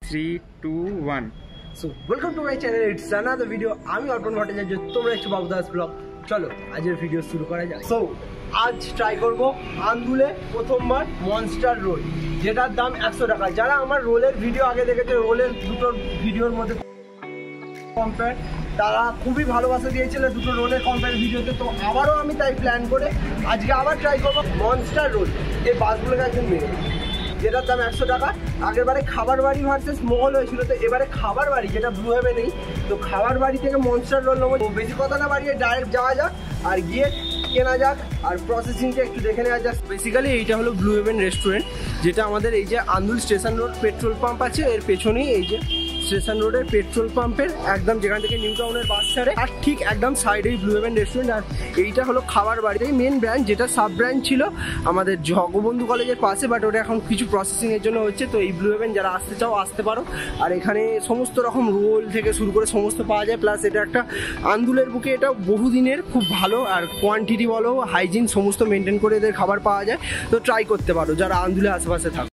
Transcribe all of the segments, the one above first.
3, 2, 1. So welcome to my channel. It's another video. আমি অর্পণ ভট্টাচার্য, তোমরা একটু বাবুদাস ব্লগ। চলো আজকের ভিডিও শুরু করা যাক। সো আজ ট্রাই করব আন্দুলে প্রথমবার মনস্টার রোল, যেটার দাম 100 টাকা। যারা আমার রোলের ভিডিও আগে দেখেছে, রোলের দুটো ভিডিওর মধ্যে কম্পেয়ার, তারা খুবই ভালোবাসা দিয়েছিল দুটো রোলের কম্পেয়ার ভিডিওতে। তো আবারও আমি তাই প্ল্যান করে আজকে আবার ট্রাই করবো মনস্টার রোল। এই বাসগুলোকে একদম মেরে, যেটার দাম 100 টাকা। আগেরবারে খাবার বাড়ি ভার্সেস মহল হয়েছিল, তো এবারে খাবার বাড়ি, যেটা ব্লু হেভে নেই। তো খাবার বাড়ি থেকে মনস্টার রোল নেবো। বেশি কথা না বাড়িয়ে ডাইরেক্ট যাওয়া যাক আর গিয়ে কেনা যাক, আর প্রসেসিংটা একটু দেখে নেওয়া যাক। বেসিক্যালি এইটা হলো ব্লু হেভেন রেস্টুরেন্ট, যেটা আমাদের এই যে Andul station road petrol pump আছে, এর পেছনেই এই যে স্টেশন রোডের পেট্রোল পাম্পের একদম যেখান থেকে নিউ টাউনের বাস ছাড়ে, আর ঠিক একদম সাইডেই ব্লু হেভেন রেস্টুরেন্ট। আর এইটা হলো খাবার বাড়িটাই মেন ব্রাঞ্চ, যেটা সাব ব্রাঞ্চ ছিল আমাদের জগবন্ধু কলেজের পাশে, বাট ওটা এখন কিছু প্রসেসিংয়ের জন্য হচ্ছে। তো এই ব্লু হেভেন যারা আসতে চাও আসতে পারো। আর এখানে সমস্ত রকম রোল থেকে শুরু করে সমস্ত পাওয়া যায়। প্লাস এটা একটা আন্দুলের বুকে, এটা বহুদিনের খুব ভালো, আর কোয়ান্টিটি বলো হাইজিন সমস্ত মেনটেন করে এদের খাবার পাওয়া যায়। তো ট্রাই করতে পারো যারা আন্দুলের আশেপাশে থাকো।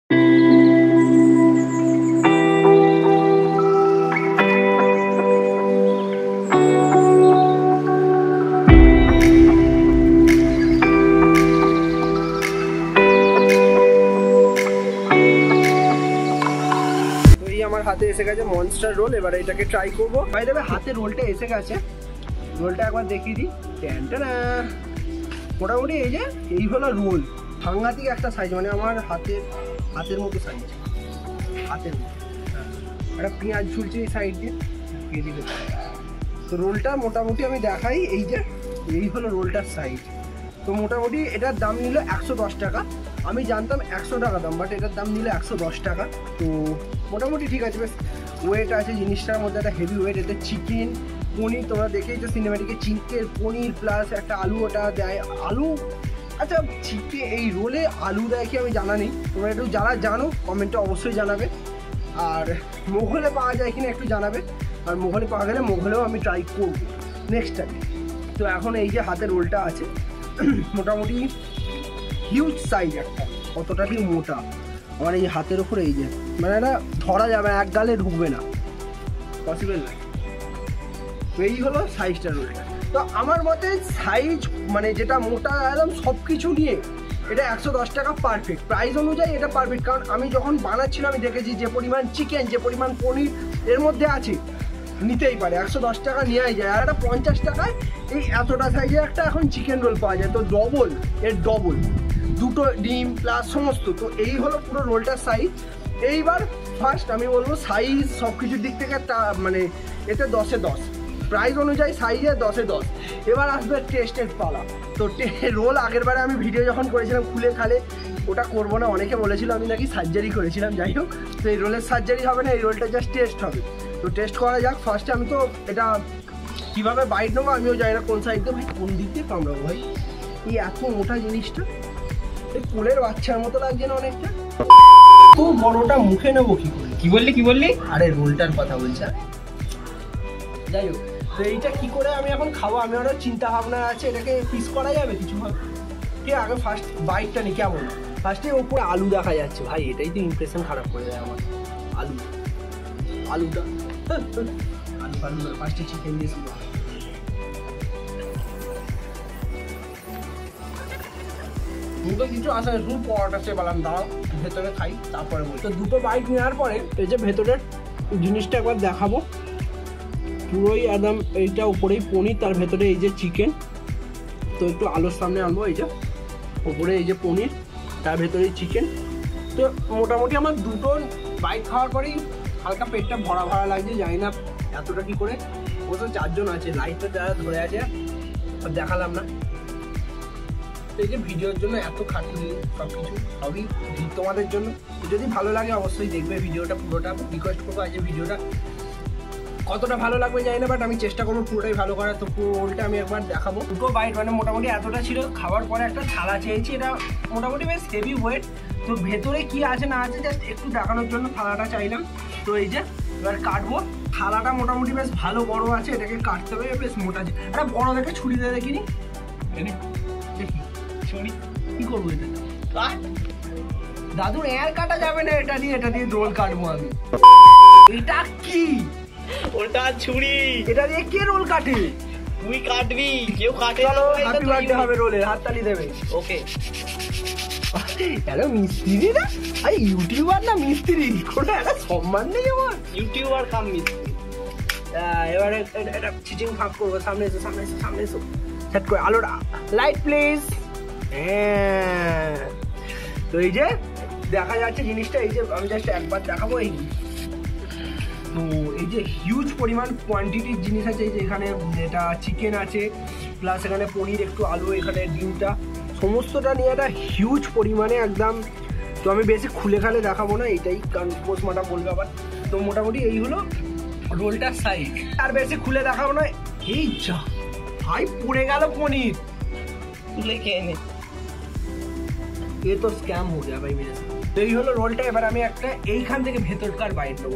আমার হাতে এসে গেছে মনস্টার রোল, এবারে এটাকে ট্রাই করবো। ভাই দেবে হাতে রোলটা এসে গেছে, রোলটা একবার দেখিয়ে দিই। ট্যানটা মোটামুটি এই যে এই হলো রোল, সাংঘাতিক একটা সাইজ, মানে আমার হাতের মতো সাইজ, হাতের মতো। একটা পেঁয়াজ ঝুলছে এই সাইড দিয়ে, তো রোলটা মোটামুটি আমি দেখাই। এই যে এই হলো রোলটার সাইজ। তো মোটামুটি এটার দাম নিল 110 টাকা। আমি জানতাম 100 টাকা দাম, বাট এটার দাম নিল 110 টাকা। তো মোটামুটি ঠিক আছে, বেশ ওয়েট আছে জিনিসটার মধ্যে, একটা হেভি ওয়েট। এতে চিকেন, পনির, তোমরা দেখেই তো সিনেমাটিকে, চিকেন পনির প্লাস একটা আলু ওটা দেয়। আলু, আচ্ছা চিকেন এই রোলে আলু দেয় কি আমি জানা নেই, তোমরা একটু যারা জানো কমেন্টে অবশ্যই জানাবে। আর মোঘলে পাওয়া যায় কিনা একটু জানাবে, আর মোঘলে পাওয়া গেলে মোঘলেও আমি ট্রাই করবো নেক্সট টাইম। তো এখন এই যে হাতে রোলটা আছে, মোটামুটি হিউজ সাইজ একটা, কতটা কি মোটা আমার এই হাতের উপরে, এই যে মানে এটা ধরা যাবে, এক গালে ঢুকবে না, পসিবল না। তো এই হলো সাইজটা রোলটা। তো আমার মতে সাইজ মানে যেটা মোটা একদম সব কিছু নিয়ে এটা 110 টাকা পারফেক্ট, প্রাইস অনুযায়ী এটা পারফেক্ট। কারণ আমি যখন বানাচ্ছিলাম আমি দেখেছি যে পরিমাণ চিকেন, যে পরিমাণ পনির এর মধ্যে আছে, নিতেই পারে, 110 টাকা নেওয়াই যায়। আর একটা 50 টাকায় এই এতটা সাইজের একটা এখন চিকেন রোল পাওয়া যায়। তো ডবল, এর ডবল, দুটো ডিম প্লাস সমস্ত। তো এই হলো পুরো রোলটার সাইজ। এইবার ফার্স্ট আমি বলবো সাইজ সব কিছুর দিক থেকে মানে এতে 10-এ 10, প্রাইস অনুযায়ী সাইজে 10-এ 10। এবার আসবে টেস্টের পালা। তো রোল আগের বারে আমি ভিডিও যখন করেছিলাম খুলে খালে, ওটা করবো না, অনেকে বলেছিল আমি নাকি সার্জারি করেছিলাম। যাই হোক, তো এই রোলের সার্জারি হবে না, এই রোলটা জাস্ট টেস্ট হবে। তো টেস্ট করা যাক। ফার্স্টে আমি তো এটা কীভাবে বাইট নেবো আমিও জানি না, কোন সাইড দিয়ে ভাই কোন দিক দিয়ে কামড়াবো ভাই। এই এত মোটা জিনিসটা এই কোলের বাচ্চার মতো লাগছে না অনেকটা। তো বড়টা মুখে নেবো কি করে? কি বললি? আরে রোলটার কথা বলছে। যাই হোক, তো এইটা কি করে আমি এখন খাবো, আমি আরও চিন্তা ভাবনা আছে। এটাকে পিস করা যাবে কিছু ভাবে? ঠিক আগে ফার্স্ট বাইটটা নিই কেমন। ফার্স্টে ওপরে আলু দেখা যাচ্ছে, ভাই এটাই তো ইমপ্রেশন খারাপ করে দেয় আমার। আলুটা আলু ফার্স্টে চিকেন দিয়ে শুরু। দুটো কিছু আসে, শুধু পরোটা সে বললাম দাঁড়াও ভেতরে খাই তারপরে বলি। তো দুটো বাইট নেওয়ার পরে এই যে ভেতরের জিনিসটা একবার দেখাবো, পুরোই একদম এইটা উপরেই পনির, তার ভেতরে এই যে চিকেন। তো একটু আলুর সামনে আনবো, এই যে উপরে এই যে পনির, তার ভেতরে চিকেন। তো মোটামুটি আমার দুটো বাইট খাওয়ার পরেই হালকা পেটটা ভরা ভরা লাগছে, জানি না এতটা কি করে। অবশ্য 4 জন আছে, লাইটটা যারা ধরে আছে দেখালাম না। এই যে ভিডিওর জন্য এত খাটুনি, সব কিছু সবই তোমাদের জন্য। যদি ভালো লাগে অবশ্যই দেখবে ভিডিওটা পুরোটা। রিকোয়েস্ট করবো আজ ভিডিওটা কতটা ভালো লাগবে জানি না, বাট আমি চেষ্টা করবো পুরোটাই ভালো করার। তো পুরো রোলটা আমি একবার দেখাবো। দুটো বাইট মানে মোটামুটি এতটা ছিল। খাওয়ার পরে একটা থালা চেয়েছি, এটা মোটামুটি বেশ হেভি ওয়েট। তো ভেতরে কি আছে না আছে জাস্ট একটু দেখানোর জন্য থালাটা চাইলাম। তো এই যে এবার কাটবো। থালাটা মোটামুটি বেশ ভালো বড় আছে, এটাকে কাটতে হবে বেশ মোটা। একটা বড় দেখে ছুরি দিয়ে দেখিনি, দেখি ছুরি কি করবো এটা। দাদুর এর কাটা যাবে না, এটা দিয়ে রোল কাটবো আমি। এটা কি? ওটা ছুরি। এটা দিয়ে কে রোল কাটে? তুই কাটবি, কেউ কাটে। চলো হ্যাপি বার্থডে হবে রোলে, হাততালি দেবে। ওকে। হ্যালো মিস্ত্রি না, আরে ইউটিউবার না মিস্ত্রি, কোনো একটা সম্মান নেই আমার। ইউটিউবার কাম মিস্ত্রি। এবারে এটা চিচিং ফাঁক করবো। সামনে এসো, সামনে এসো, সামনে এসো। সেট করে আলোটা, লাইট প্লিজ। হ্যাঁ, তো এই যে দেখা যাচ্ছে জিনিসটা, এই যে আমি জাস্ট একবার দেখাবো। এই তো এই যে হিউজ পরিমাণ কোয়ান্টিটির জিনিস আছে। এই যে এখানে এটা চিকেন আছে, প্লাস এখানে পনির, একটু আলু, এখানে ডিমটা, সমস্তটা নিয়ে একটা হিউজ পরিমাণে একদম। তো আমি বেশি খুলে খালে দেখাবো না, এইটাই কারণ পোস্টমার্টম বলবে আবার। তো মোটামুটি এই হলো রোলটার সাইজ, আর বেশি খুলে দেখাবো না। এই যা ভাই, পড়ে গেল পনির, তুলে খেয়ে নে। এ তো স্ক্যাম হয়ে গেল ভাই মেরে। তো এই হলো রোলটা। এবার আমি একটা এইখান থেকে ভেতরকার বাইট নেবো।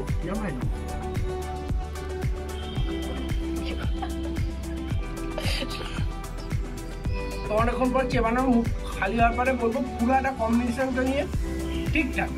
তো অনেকক্ষণ পর চেবানো মুখ খালি হওয়ার পরে বলবো পুরো একটা কম্বিনেশনটা নিয়ে ঠিকঠাক।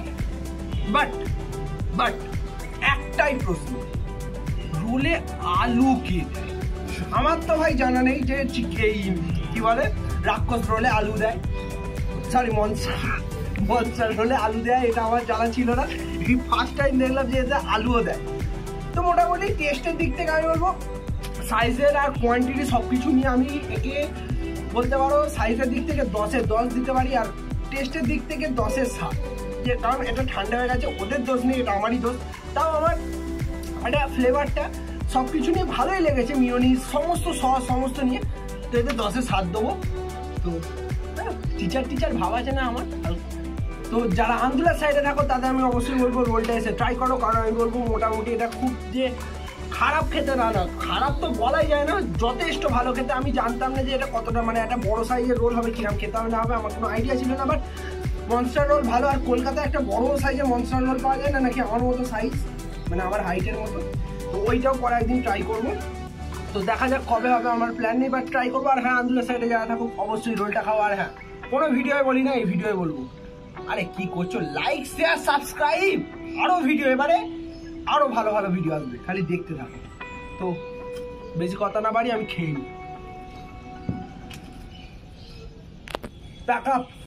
বাট একটাই প্রশ্ন, রোলে আলু কে দেয়? আমার তো ভাই জানা নেই যে এই কি বলে রাক্ষস রোলে আলু দেয়, সরি মনস্টার রোলে আলু দেয়, এটা আমার জানা ছিল না। এই ফার্স্ট টাইম দেখলাম যে এতে আলুও দেয়। তো মোটামুটি টেস্টের দিক থেকে আমি বলবো, সাইজের আর কোয়ান্টিটি সব কিছু নিয়ে আমি একে বলতে পারো সাইজের দিক থেকে 10-এ 10 দিতে পারি, আর টেস্টের দিক থেকে 10-এ 7। যে কারণ এটা ঠান্ডা হয়ে গেছে, ওদের দোষ নেই, এটা আমারই দোষ। তাও আমার এটা ফ্লেভারটা সব কিছু নিয়ে ভালোই লেগেছে, মিওনিজ সমস্ত সস সমস্ত নিয়ে। তো এতে 10-এ 7 দেবো। তো টিচার ভাব আছে না আমার। তো যারা আন্দুলের সাইডে থাকো তাদের আমি অবশ্যই বলবো রোলটা এসে ট্রাই করো, কারণ আমি বলবো মোটামুটি এটা খুব যে খারাপ খেতে না, খারাপ তো বলাই যায় না, যথেষ্ট ভালো খেতে। আমি জানতাম না যে এটা কতটা মানে একটা বড় সাইজের রোল হবে, কিরকম খেতে হবে না হবে আমার কোনো আইডিয়া ছিল না। বাট মনস্টার রোল ভালো। আর কলকাতায় একটা বড় সাইজের মনস্টার রোল পাওয়া যায় না নাকি, আমার মতো সাইজ, মানে আমার হাইটের মতো। তো ওইটাও পরে একদিন ট্রাই করবো। তো দেখা যাক কবে হবে, আমার প্ল্যান নেই, বাট ট্রাই করবো। আর হ্যাঁ, আন্দুলের সাইডে যারা থাকুক অবশ্যই রোলটা খাওয়া। আর হ্যাঁ, কোনো ভিডিওয় বলি না, এই ভিডিওয় বলবো। আরে কি করছো, লাইক শেয়ার সাবস্ক্রাইব। আরো ভিডিও, এবারে আরো ভালো ভালো ভিডিও আসবে, খালি দেখতে থাকো। তো বেশি কথা না বাড়ি, আমি খেয়ে নিই। Pack up.